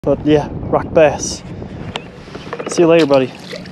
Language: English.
But yeah, rock bass. See you later, buddy.